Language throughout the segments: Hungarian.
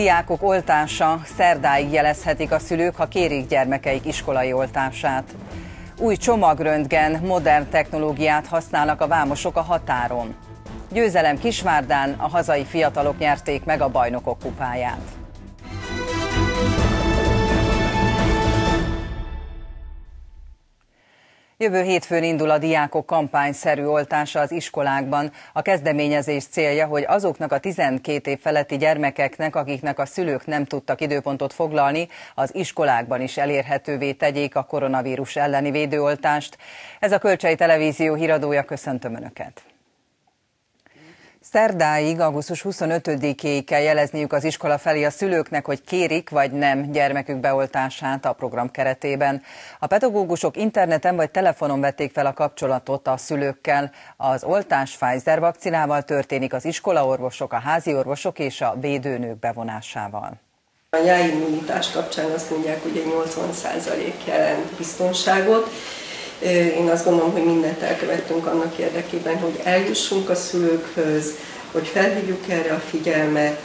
diákok oltása. Szerdáig jelezhetik a szülők, ha kérik gyermekeik iskolai oltását. Új csomagröntgen, modern technológiát használnak a vámosok a határon. Győzelem Kisvárdán, a hazai fiatalok nyerték meg a Bajnokok kupáját. Jövő hétfőn indul a diákok kampányszerű oltása az iskolákban. A kezdeményezés célja, hogy azoknak a 12 év feletti gyermekeknek, akiknek a szülők nem tudtak időpontot foglalni, az iskolákban is elérhetővé tegyék a koronavírus elleni védőoltást. Ez a Kölcsei Televízió híradója, köszöntöm Önöket! Szerdáig, augusztus 25-éig kell jelezniük az iskola felé a szülőknek, hogy kérik vagy nem gyermekük beoltását a program keretében. A pedagógusok interneten vagy telefonon vették fel a kapcsolatot a szülőkkel. Az oltás Pfizer vakcinával történik, az iskolaorvosok, a házi orvosok és a védőnők bevonásával. A nyári-immunitás kapcsán azt mondják, hogy egy 80% jelent biztonságot. Én azt gondolom, hogy mindent elkövettünk annak érdekében, hogy eljussunk a szülőkhöz, hogy felhívjuk erre a figyelmet.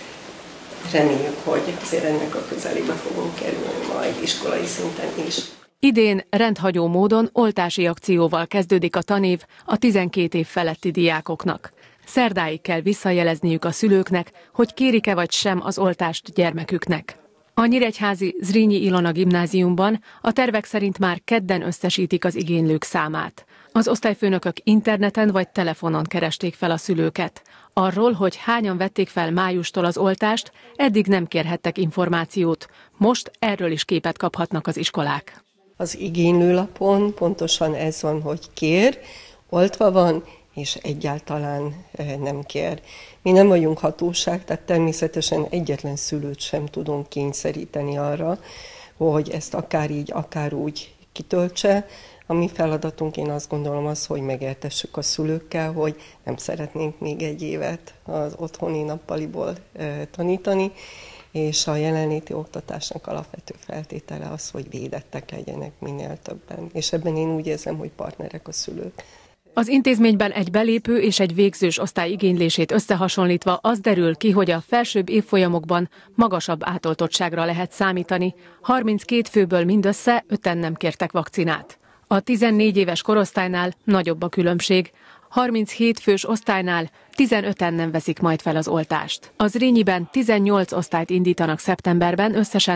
Reméljük, hogy azért ennek a közelébe fogunk kerülni majd iskolai szinten is. Idén rendhagyó módon oltási akcióval kezdődik a tanév a 12 év feletti diákoknak. Szerdáig kell visszajelezniük a szülőknek, hogy kérik-e vagy sem az oltást gyermeküknek. A nyíregyházi Zrínyi Ilona gimnáziumban a tervek szerint már kedden összesítik az igénylők számát. Az osztályfőnökök interneten vagy telefonon keresték fel a szülőket. Arról, hogy hányan vették fel májustól az oltást, eddig nem kérhettek információt. Most erről is képet kaphatnak az iskolák. Az igénylőlapon pontosan ez van, hogy kér, oltva van, és egyáltalán nem kér. Mi nem vagyunk hatóság, tehát természetesen egyetlen szülőt sem tudunk kényszeríteni arra, hogy ezt akár így, akár úgy kitöltse. A mi feladatunk, én azt gondolom, az, hogy megértessük a szülőkkel, hogy nem szeretnénk még egy évet az otthoni nappaliból tanítani, és a jelenléti oktatásnak alapvető feltétele az, hogy védettek legyenek minél többen. És ebben én úgy érzem, hogy partnerek a szülők. Az intézményben egy belépő és egy végzős osztály igénylését összehasonlítva az derül ki, hogy a felsőbb évfolyamokban magasabb átoltottságra lehet számítani. 32 főből mindössze 5-en nem kértek vakcinát. A 14 éves korosztálynál nagyobb a különbség. 37 fős osztálynál 15-en nem veszik majd fel az oltást. Az Zrínyiben 18 osztályt indítanak szeptemberben, összesen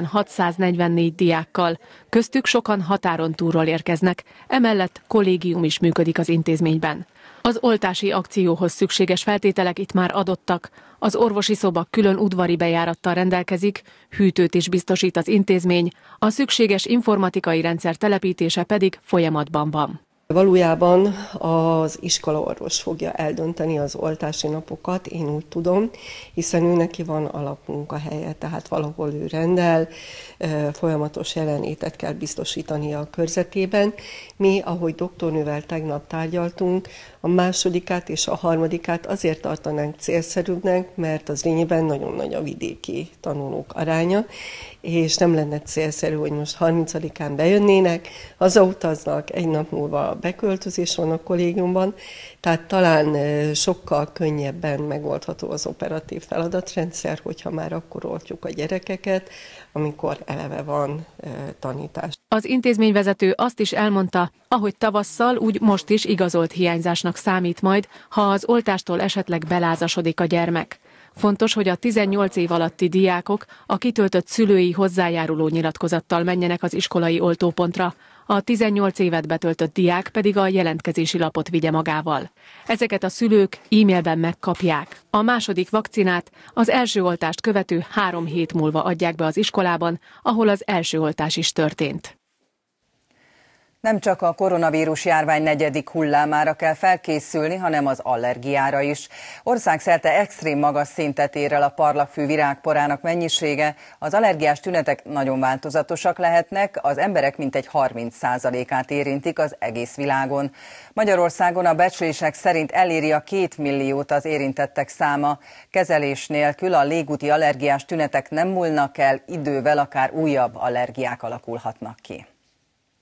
644 diákkal. Köztük sokan határon túlról érkeznek, emellett kollégium is működik az intézményben. Az oltási akcióhoz szükséges feltételek itt már adottak. Az orvosi szoba külön udvari bejárattal rendelkezik, hűtőt is biztosít az intézmény, a szükséges informatikai rendszer telepítése pedig folyamatban van. Valójában az iskolaorvos fogja eldönteni az oltási napokat, én úgy tudom, hiszen ő neki van alapmunkahelye, tehát valahol ő rendel, folyamatos jelenlétet kell biztosítani a körzetében. Mi, ahogy doktornővel tegnap tárgyaltunk, a másodikát és a harmadikát azért tartanánk célszerűbbnek, mert az Zrínyiben nagyon nagy a vidéki tanulók aránya, és nem lenne célszerű, hogy most 30-án bejönnének, hazautaznak, egy nap múlva beköltözés van a kollégiumban, tehát talán sokkal könnyebben megoldható az operatív feladatrendszer, hogyha már akkor oltjuk a gyerekeket, amikor eleve van tanítás. Az intézményvezető azt is elmondta, ahogy tavasszal, úgy most is igazolt hiányzásnak számít majd, ha az oltástól esetleg belázasodik a gyermek. Fontos, hogy a 18 év alatti diákok a kitöltött szülői hozzájáruló nyilatkozattal menjenek az iskolai oltópontra, a 18 évet betöltött diák pedig a jelentkezési lapot vigye magával. Ezeket a szülők e-mailben megkapják. A második vakcinát az első oltást követő 3 hét múlva adják be az iskolában, ahol az első oltás is történt. Nem csak a koronavírus járvány 4. hullámára kell felkészülni, hanem az allergiára is. Országszerte extrém magas szintet ér el a parlagfű virágporának mennyisége. Az allergiás tünetek nagyon változatosak lehetnek, az emberek mintegy 30%-át érintik az egész világon. Magyarországon a becslések szerint eléri a 2 milliót az érintettek száma. Kezelés nélkül a légúti allergiás tünetek nem múlnak el, idővel akár újabb allergiák alakulhatnak ki.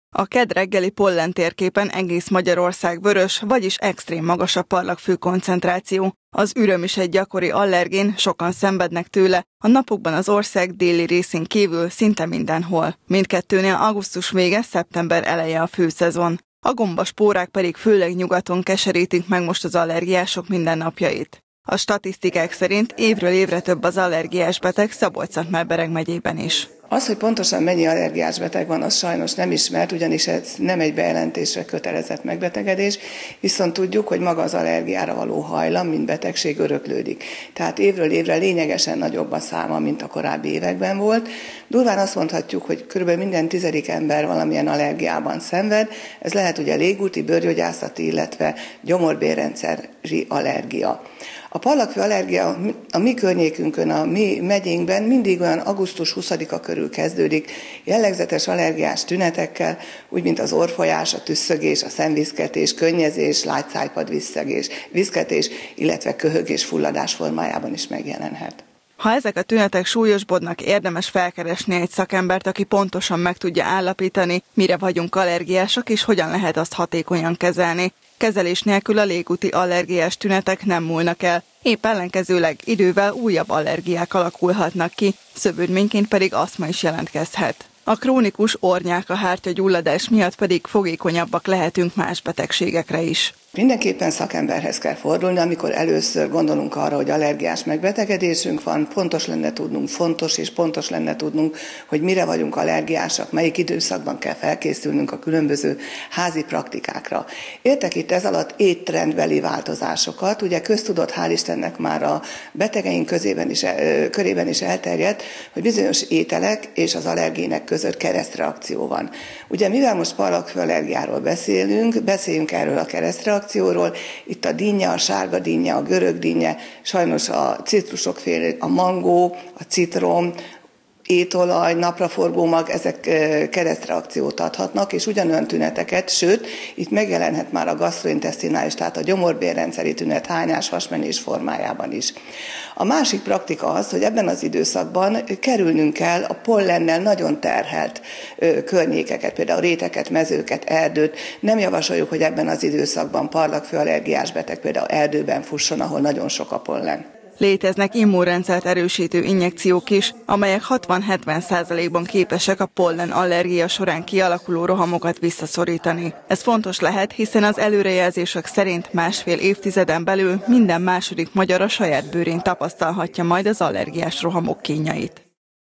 A kedd reggeli pollen térképen egész Magyarország vörös, vagyis extrém magas a parlagfű koncentráció. Az üröm is egy gyakori allergén, sokan szenvednek tőle, a napokban az ország déli részén kívül szinte mindenhol. Mindkettőnél augusztus vége, szeptember eleje a főszezon. A gombaspórák pedig főleg nyugaton keserítik meg most az allergiások mindennapjait. A statisztikák szerint évről évre több az allergiás beteg Szabolcs-Szentmár-Bereg megyében is. Az, hogy pontosan mennyi allergiás beteg van, az sajnos nem ismert, ugyanis ez nem egy bejelentésre kötelezett megbetegedés, viszont tudjuk, hogy maga az allergiára való hajlam, mint betegség öröklődik. Tehát évről évre lényegesen nagyobb a száma, mint a korábbi években volt. Durván azt mondhatjuk, hogy kb. Minden 10. ember valamilyen allergiában szenved. Ez lehet ugye légúti, bőrgyógyászati, illetve gyomorbérrendszeri allergia. A parlagfű allergia a mi környékünkön, a mi megyénkben mindig olyan augusztus 20-a körül kezdődik, jellegzetes allergiás tünetekkel, úgy mint az orrfolyás, a tüsszögés, a szemviszketés, könnyezés, lágyszájpad viszketés, illetve köhögés, fulladás formájában is megjelenhet. Ha ezek a tünetek súlyosbodnak, érdemes felkeresni egy szakembert, aki pontosan meg tudja állapítani, mire vagyunk allergiások és hogyan lehet azt hatékonyan kezelni. Kezelés nélkül a légúti allergiás tünetek nem múlnak el, épp ellenkezőleg idővel újabb allergiák alakulhatnak ki, szövődményként pedig asztma is jelentkezhet. A krónikus orrnyálkahártya gyulladás miatt pedig fogékonyabbak lehetünk más betegségekre is. Mindenképpen szakemberhez kell fordulni, amikor először gondolunk arra, hogy allergiás megbetegedésünk van, fontos lenne tudnunk, hogy mire vagyunk allergiásak, melyik időszakban kell felkészülnünk a különböző házi praktikákra. Értek itt ez alatt étrendbeli változásokat, ugye köztudott, hál' Istennek már a betegeink körében is elterjedt, hogy bizonyos ételek és az allergének között keresztreakció van. Ugye mivel most parlagfű allergiáról beszéljünk erről a keresztreakcióról. Itt a dinnye, a sárga dinnye, a görög dinnye, sajnos a citrusokféle, a mangó, a citrom, étolaj, napraforgómag, ezek keresztreakciót adhatnak, és ugyanolyan tüneteket, sőt, itt megjelenhet már a gastrointesztinális, tehát a gyomorbérrendszeri tünet, hányás, hasmenés formájában is. A másik praktika az, hogy ebben az időszakban kerülnünk kell a pollennel nagyon terhelt környékeket, például réteket, mezőket, erdőt. Nem javasoljuk, hogy ebben az időszakban parlagfű allergiás beteg például erdőben fusson, ahol nagyon sok a pollen. Léteznek immunrendszert erősítő injekciók is, amelyek 60-70%-ban képesek a pollen allergia során kialakuló rohamokat visszaszorítani. Ez fontos lehet, hiszen az előrejelzések szerint 1,5 évtizeden belül minden második magyar a saját bőrén tapasztalhatja majd az allergiás rohamok kínjait.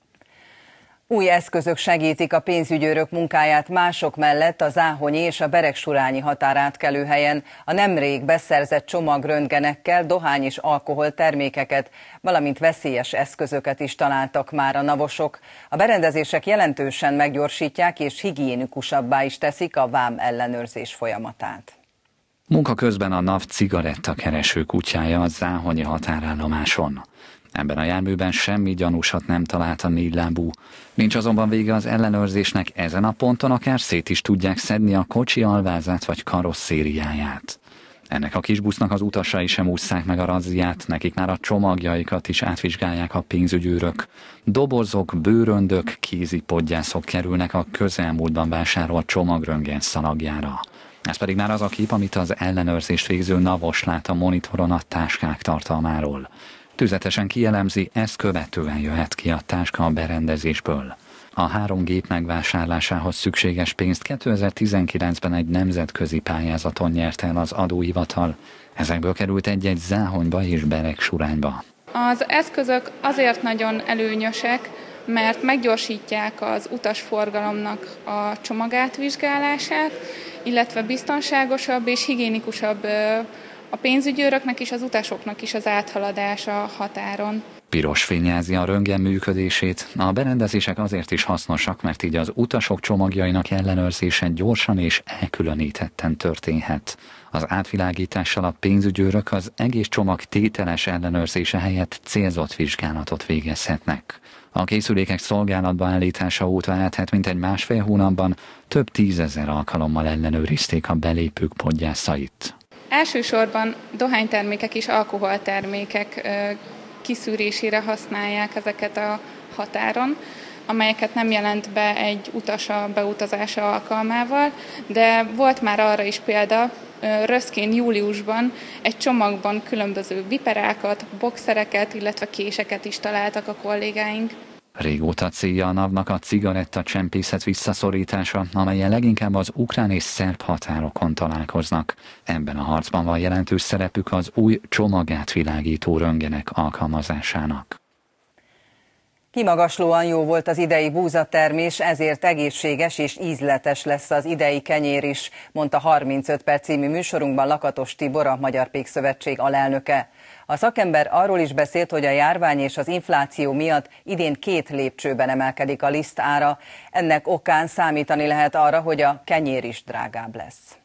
Új eszközök segítik a pénzügyőrök munkáját mások mellett a záhonyi és a beregsurányi határátkelőhelyen. A nemrég beszerzett csomagröntgenekkel dohány és alkohol termékeket, valamint veszélyes eszközöket is találtak már a navosok. A berendezések jelentősen meggyorsítják és higiénikusabbá is teszik a vám ellenőrzés folyamatát. Munka közben a NAV cigarettakereső kutyája a záhonyi határállomáson. Ebben a járműben semmi gyanúsat nem talált a négylábú. Nincs azonban vége az ellenőrzésnek, ezen a ponton akár szét is tudják szedni a kocsi alvázát vagy karosszériáját. Ennek a kisbusznak az utasai sem ússzák meg a razziát, nekik már a csomagjaikat is átvizsgálják a pénzügyőrök. Dobozok, bőröndök, kézipodgyászok kerülnek a közelmúltban vásárolt csomagröntgen szalagjára. Ez pedig már az a kép, amit az ellenőrzést végző navos lát a monitoron a táskák tartalmáról. Tüzetesen kielemzi, ezt követően jöhet ki a táska a berendezésből. A 3 gép megvásárlásához szükséges pénzt 2019-ben egy nemzetközi pályázaton nyerte el az adóhivatal. Ezekből került egy-egy Záhonyba és Beregsurányba. Az eszközök azért nagyon előnyösek, mert meggyorsítják az utasforgalomnak a csomagátvizsgálását, illetve biztonságosabb és higiénikusabb a pénzügyőröknek és az utasoknak is az áthaladása a határon. Piros fény jelzi a röntgen működését. A berendezések azért is hasznosak, mert így az utasok csomagjainak ellenőrzése gyorsan és elkülönítetten történhet. Az átvilágítással a pénzügyőrök az egész csomag tételes ellenőrzése helyett célzott vizsgálatot végezhetnek. A készülékek szolgálatba állítása óta eltelt mintegy 1,5 hónapban több 10 000 alkalommal ellenőrizték a belépők podgyászait. Elsősorban dohánytermékek és alkoholtermékek kiszűrésére használják ezeket a határon, amelyeket nem jelent be egy utas a beutazása alkalmával, de volt már arra is példa, röszkén júliusban egy csomagban különböző viperákat, boxereket, illetve késeket is találtak a kollégáink. Régóta célja a NAV-nak a cigarettacsempészet visszaszorítása, amelyen leginkább az ukrán és szerb határokon találkoznak. Ebben a harcban van jelentős szerepük az új csomagátvilágító röntgenek alkalmazásának. Kimagaslóan jó volt az idei búzatermés, ezért egészséges és ízletes lesz az idei kenyér is, mondta 35 perc című műsorunkban Lakatos Tibor, a Magyar Pékszövetség alelnöke. A szakember arról is beszélt, hogy a járvány és az infláció miatt idén 2 lépcsőben emelkedik a liszt ára. Ennek okán számítani lehet arra, hogy a kenyér is drágább lesz.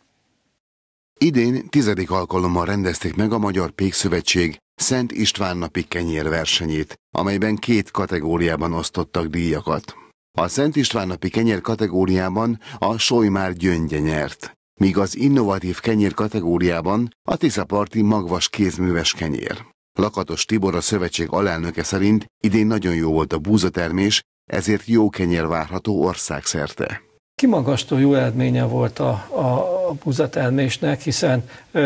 Idén 10. alkalommal rendezték meg a Magyar Pékszövetség Szent István napi kenyérversenyét, amelyben 2 kategóriában osztottak díjakat. A Szent István napi kenyér kategóriában a Solymár gyöngye nyert, míg az innovatív kenyér kategóriában a tiszaparti magvas kézműves kenyér. Lakatos Tibor, a szövetség alelnöke szerint idén nagyon jó volt a búzatermés, ezért jó kenyér várható országszerte. Kimagasló jó eredménye volt a búzatermésnek, hiszen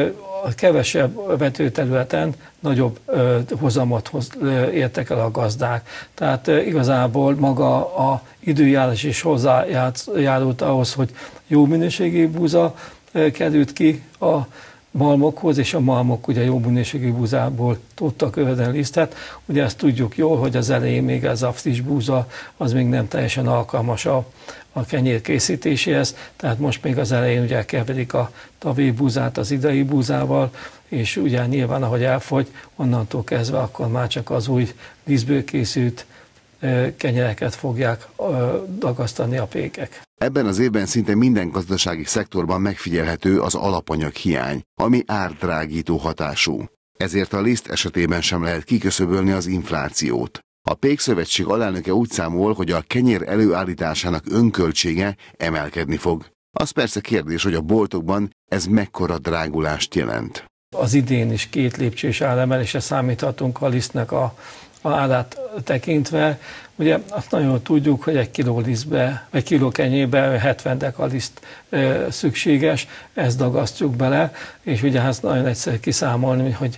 a kevesebb vetőterületen nagyobb hozamot értek el a gazdák. Tehát igazából maga a időjárás is hozzájárult ahhoz, hogy jó minőségű búza került ki a malmokhoz, és a malmok ugye jó minőségű búzából tudtak övedni lisztet. Ugye ezt tudjuk jól, hogy az elején még ez a friss búza, az még nem teljesen alkalmas a kenyér készítéséhez, tehát most még az elején ugye keverik a tavi búzát az idei búzával, és ugye nyilván ahogy elfogy, onnantól kezdve akkor már csak az új lisztből készült kenyereket fogják dagasztani a pékek. Ebben az évben szinte minden gazdasági szektorban megfigyelhető az alapanyag hiány, ami árdrágító hatású. Ezért a liszt esetében sem lehet kiköszöbölni az inflációt. A Pékszövetség alelnöke úgy számol, hogy a kenyér előállításának önköltsége emelkedni fog. Az persze kérdés, hogy a boltokban ez mekkora drágulást jelent. Az idén is 2 lépcsős áremelésre számíthatunk a lisztnek a árát tekintve. Ugye azt nagyon tudjuk, hogy 1 kiló lisztbe, vagy kiló kenyérbe 70 dekaliszt szükséges, ezt dagasztjuk bele, és ugye ezt nagyon egyszerű kiszámolni, hogy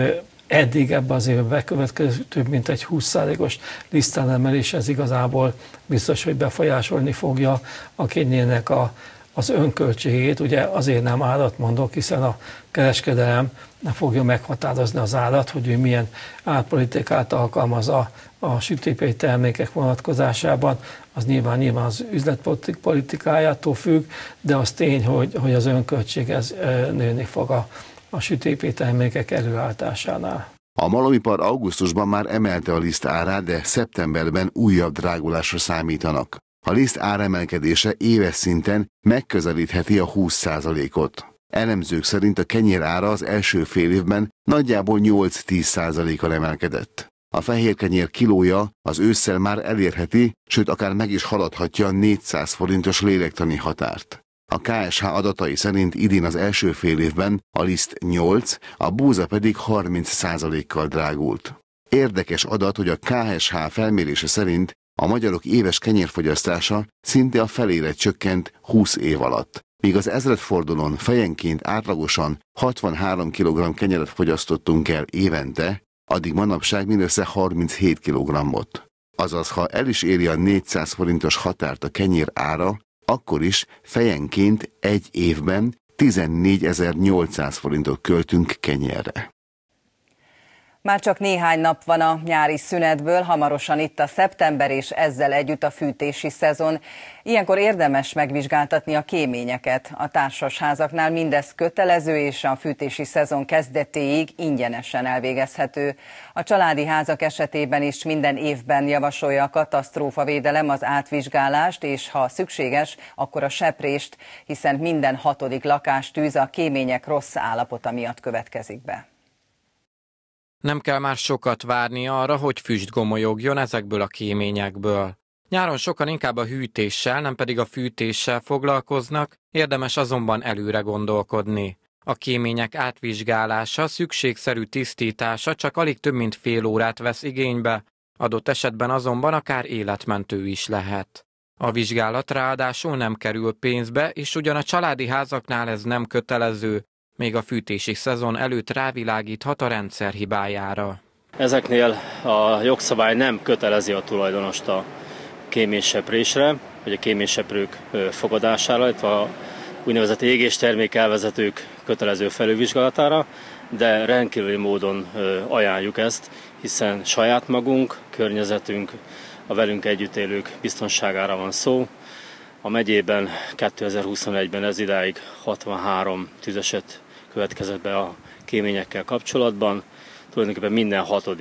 eddig ebben az évben bekövetkező több mint egy 20%-os lisztáremelés, ez igazából biztos, hogy befolyásolni fogja a kenyérnek az önköltségét. Ugye azért nem árat mondok, hiszen a kereskedelem nem fogja meghatározni az árat, hogy ő milyen árpolitikát alkalmaz a sütőipari termékek vonatkozásában, az nyilván az üzletpolitikájától függ, de az tény, hogy az önköltség ez nőni fog a sütőipari termékek előállításánál. A malomipar augusztusban már emelte a liszt árát, de szeptemberben újabb drágulásra számítanak. A liszt áremelkedése éves szinten megközelítheti a 20%-ot. Elemzők szerint a kenyér ára az első fél évben nagyjából 8-10%-kal emelkedett. A fehér kenyér kilója az ősszel már elérheti, sőt akár meg is haladhatja a 400 forintos lélektani határt. A KSH adatai szerint idén az első fél évben a liszt 8, a búza pedig 30%-kal drágult. Érdekes adat, hogy a KSH felmérése szerint a magyarok éves kenyérfogyasztása szinte a felére csökkent 20 év alatt, míg az ezredfordulón fejenként átlagosan 63 kg kenyeret fogyasztottunk el évente, addig manapság mindössze 37 kg-ot. Azaz, ha el is éri a 400 forintos határt a kenyér ára, akkor is fejenként egy évben 14.800 forintot költünk kenyérre. Már csak néhány nap van a nyári szünetből, hamarosan itt a szeptember, és ezzel együtt a fűtési szezon. Ilyenkor érdemes megvizsgáltatni a kéményeket. A társasházaknál mindez kötelező, és a fűtési szezon kezdetéig ingyenesen elvégezhető. A családi házak esetében is minden évben javasolja a katasztrófavédelem az átvizsgálást, és ha szükséges, akkor a seprést, hiszen minden 6. lakástűz a kémények rossz állapota miatt következik be. Nem kell már sokat várni arra, hogy füst gomolyogjon ezekből a kéményekből. Nyáron sokan inkább a hűtéssel, nem pedig a fűtéssel foglalkoznak, érdemes azonban előre gondolkodni. A kémények átvizsgálása, szükségszerű tisztítása csak alig több mint fél órát vesz igénybe, Adott esetben azonban akár életmentő is lehet. A vizsgálat ráadásul nem kerül pénzbe, és ugyan a családi házaknál ez nem kötelező, még a fűtési szezon előtt rávilágíthat a rendszer hibájára. Ezeknél a jogszabály nem kötelezi a tulajdonost a kéményseprésre, vagy a kéményseprők fogadására, illetve a úgynevezett égéstermék elvezetők kötelező felülvizsgálatára, de rendkívüli módon ajánljuk ezt, hiszen saját magunk, környezetünk, a velünk együtt élők biztonságára van szó. A megyében 2021-ben ez idáig 63 tüzeset következett be a kéményekkel kapcsolatban. Tulajdonképpen minden 6.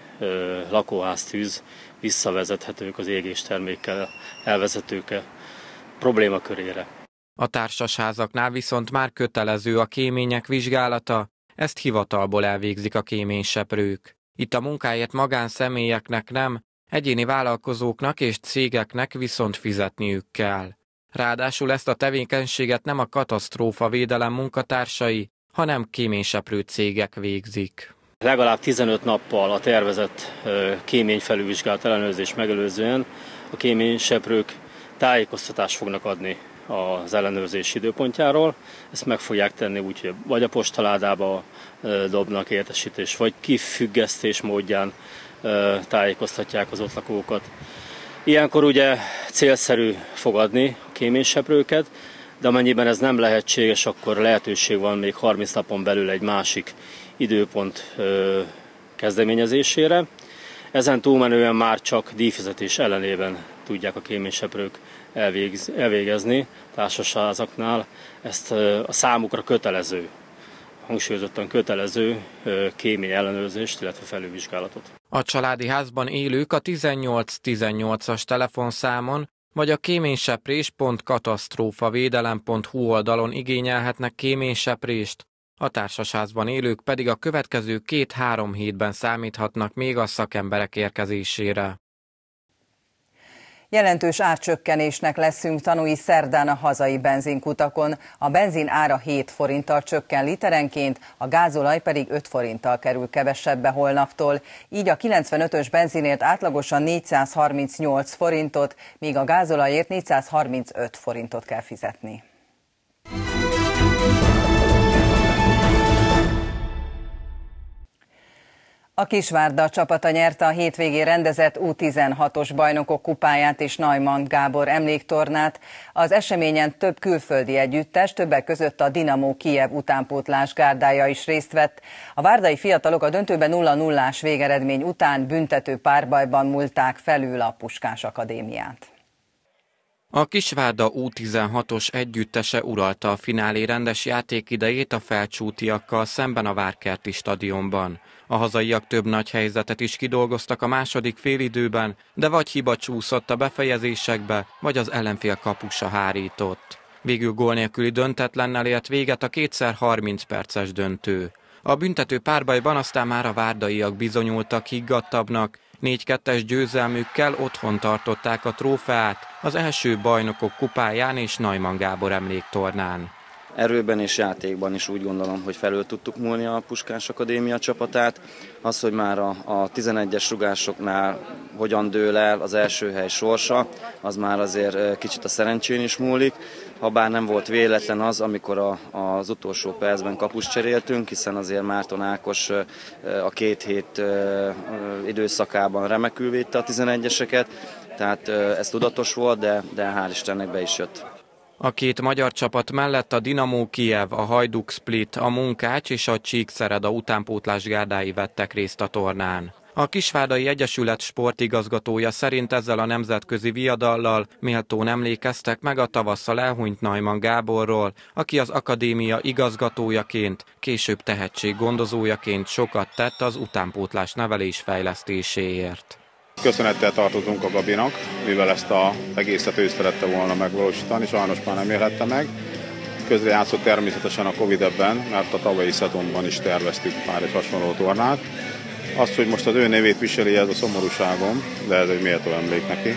lakóháztűz visszavezethetők az égéstermékkel elvezetők problémakörére. A társasházaknál viszont már kötelező a kémények vizsgálata, ezt hivatalból elvégzik a kéményseprők. Itt a munkáért magánszemélyeknek nem, egyéni vállalkozóknak és cégeknek viszont fizetniük kell. Ráadásul ezt a tevékenységet nem a katasztrófavédelem munkatársai, hanem kéményseprő cégek végzik. Legalább 15 nappal a tervezett kéményfelülvizsgálat ellenőrzés megelőzően a kéményseprők tájékoztatást fognak adni az ellenőrzés időpontjáról. Ezt meg fogják tenni úgy, hogy vagy a postaládába dobnak értesítés, vagy kifüggesztés módján tájékoztatják az ott lakókat. Ilyenkor ugye célszerű fogadni a kéményseprőket, de amennyiben ez nem lehetséges, akkor lehetőség van még 30 napon belül egy másik időpont kezdeményezésére. Ezen túlmenően már csak díjfizetés ellenében tudják a kéményseprők elvégezni társasházaknál ezt a számukra kötelező, hangsúlyozottan kötelező kémény ellenőrzést, illetve felülvizsgálatot. A családi házban élők a 1818-as telefonszámon vagy a kéményseprés.katasztrófavédelem.hu oldalon igényelhetnek kéményseprést, a társasházban élők pedig a következő 2-3 hétben számíthatnak még a szakemberek érkezésére. Jelentős árcsökkenésnek leszünk tanúi szerdán a hazai benzinkutakon. A benzin ára 7 forinttal csökken literenként, a gázolaj pedig 5 forinttal kerül kevesebbe holnaptól. Így a 95-ös benzinért átlagosan 438 forintot, míg a gázolajért 435 forintot kell fizetni. A Kisvárda csapata nyerte a hétvégén rendezett U16-os bajnokok kupáját és Neumann Gábor emléktornát. Az eseményen több külföldi együttes, többek között a Dinamo Kijev utánpótlás gárdája is részt vett. A várdai fiatalok a döntőben 0-0-ás végeredmény után büntető párbajban múlták felül a Puskás Akadémiát. A Kisvárda U16-os együttese uralta a finálé rendes játékidejét a felcsútiakkal szemben a Várkerti stadionban. A hazaiak több nagy helyzetet is kidolgoztak a második félidőben, de vagy hiba csúszott a befejezésekbe, vagy az ellenfél kapusa hárított. Végül gól nélküli döntetlennel ért véget a 2x30 perces döntő. A büntető párbajban aztán már a várdaiak bizonyultak higgadtabbnak, 4-2-es győzelmükkel otthon tartották a trófeát az első bajnokok kupáján és Neumann Gábor emléktornán. Erőben és játékban is úgy gondolom, hogy felül tudtuk múlni a Puskás Akadémia csapatát. Az, hogy már a 11-es rugásoknál hogyan dől el az első hely sorsa, az már azért kicsit a szerencsén is múlik. Habár nem volt véletlen az, amikor az utolsó percben kapust cseréltünk, hiszen azért Márton Ákos a 2 hét időszakában remekül védte a 11-eseket, tehát ez tudatos volt, de hál' Istennek be is jött. A két magyar csapat mellett a Dinamo Kijev, a Hajduk Split, a Munkács és a Csíkszereda utánpótlás gárdái vettek részt a tornán. A Kisvárdai Egyesület sportigazgatója szerint ezzel a nemzetközi viadallal méltón emlékeztek meg a tavasszal elhunyt Neumann Gáborról, aki az akadémia igazgatójaként, később tehetséggondozójaként sokat tett az utánpótlás nevelés fejlesztéséért. Köszönettel tartozunk a Gabinak, mivel ezt az egészet ő szerette volna megvalósítani, sajnos már nem élhette meg. Közrejátszott természetesen a Covid ebben, mert a tavalyi szezonban is terveztük már egy hasonló tornát. Azt, hogy most az ő nevét viseli, ez a szomorúságom, de ez egy méltó emlék neki.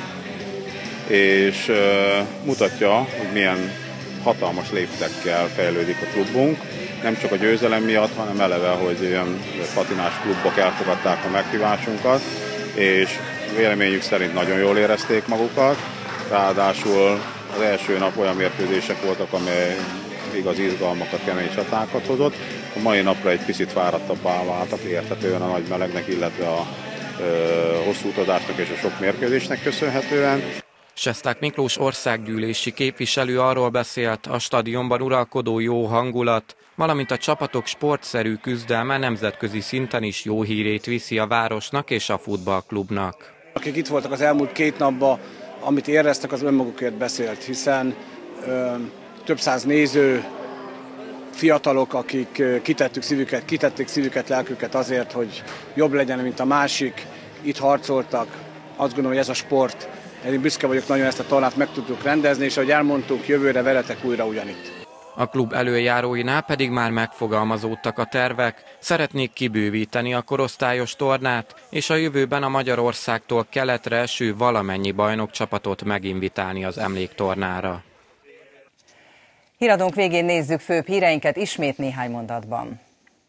És mutatja, hogy milyen hatalmas léptekkel fejlődik a klubunk. Nem csak a győzelem miatt, hanem eleve, hogy ilyen patinás klubok elfogadták a meghívásunkat, és véleményük szerint nagyon jól érezték magukat, ráadásul az első nap olyan mérkőzések voltak, amely igaz izgalmakat, kemény csatákat hozott. A mai napra egy picit fáradtabbá váltak, érthetően a nagy melegnek, illetve a hosszú utazásnak és a sok mérkőzésnek köszönhetően. Sesták Miklós országgyűlési képviselő arról beszélt, a stadionban uralkodó jó hangulat, valamint a csapatok sportszerű küzdelme nemzetközi szinten is jó hírét viszi a városnak és a futballklubnak. Akik itt voltak az elmúlt 2 napban, amit éreztek, az önmagukért beszélt, hiszen több száz néző, fiatalok, akik kitették szívüket, lelküket azért, hogy jobb legyen, mint a másik, itt harcoltak. Azt gondolom, hogy ez a sport, én büszke vagyok nagyon, ezt a tornát meg tudtuk rendezni, és ahogy elmondtuk, jövőre veletek újra ugyanitt. A klub előjáróinál pedig már megfogalmazódtak a tervek, szeretnék kibővíteni a korosztályos tornát, és a jövőben a Magyarországtól keletre eső valamennyi bajnokcsapatot meginvitálni az emléktornára. Híradónk végén nézzük főbb híreinket ismét néhány mondatban.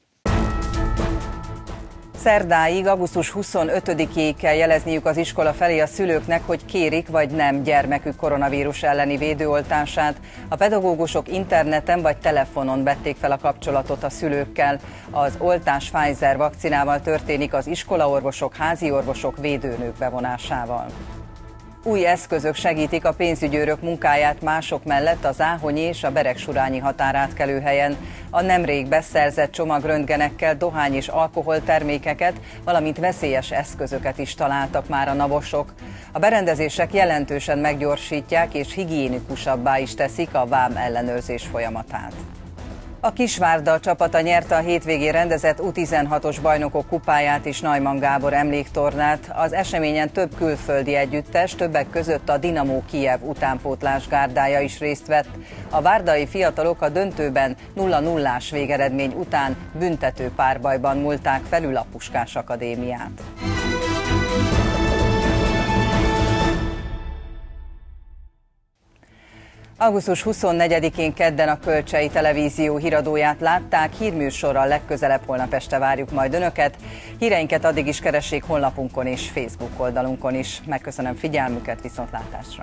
Szerdáig, augusztus 25-ig kell jelezniük az iskola felé a szülőknek, hogy kérik vagy nem gyermekük koronavírus elleni védőoltását. A pedagógusok interneten vagy telefonon vették fel a kapcsolatot a szülőkkel. Az oltás Pfizer vakcinával történik az iskolaorvosok, háziorvosok, védőnők bevonásával. Új eszközök segítik a pénzügyőrök munkáját mások mellett a záhonyi és a beregsurányi határátkelőhelyen. A nemrég beszerzett csomagröntgenekkel dohány és alkoholtermékeket, valamint veszélyes eszközöket is találtak már a navosok. A berendezések jelentősen meggyorsítják és higiénikusabbá is teszik a vám ellenőrzés folyamatát. A Kisvárda csapata nyerte a hétvégén rendezett U16-os bajnokok kupáját és Neumann Gábor emléktornát. Az eseményen több külföldi együttes, többek között a Dinamo Kijev utánpótlás gárdája is részt vett. A várdai fiatalok a döntőben 0-0-ás végeredmény után büntető párbajban múlták felül a Puskás Akadémiát. Augusztus 24-én kedden a Kölcsei Televízió híradóját látták, hírműsorral legközelebb holnap este várjuk majd Önöket. Híreinket addig is keressék honlapunkon és Facebook oldalunkon is. Megköszönöm figyelmüket, viszontlátásra!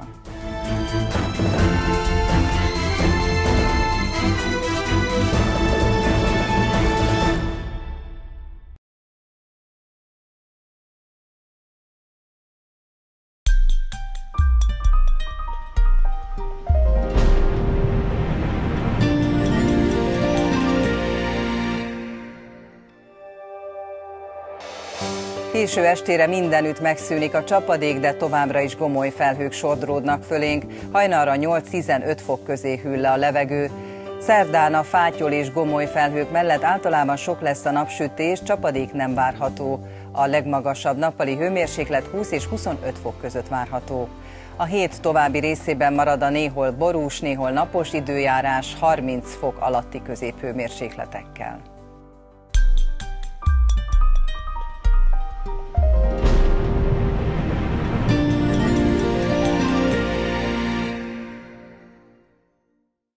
Késő estére mindenütt megszűnik a csapadék, de továbbra is gomoly felhők sodródnak fölénk. Hajnalra 8-15 fok közé hűl le a levegő. Szerdán a fátyol és gomoly felhők mellett általában sok lesz a napsütés, csapadék nem várható. A legmagasabb nappali hőmérséklet 20 és 25 fok között várható. A hét további részében marad a néhol borús, néhol napos időjárás 30 fok alatti középhőmérsékletekkel.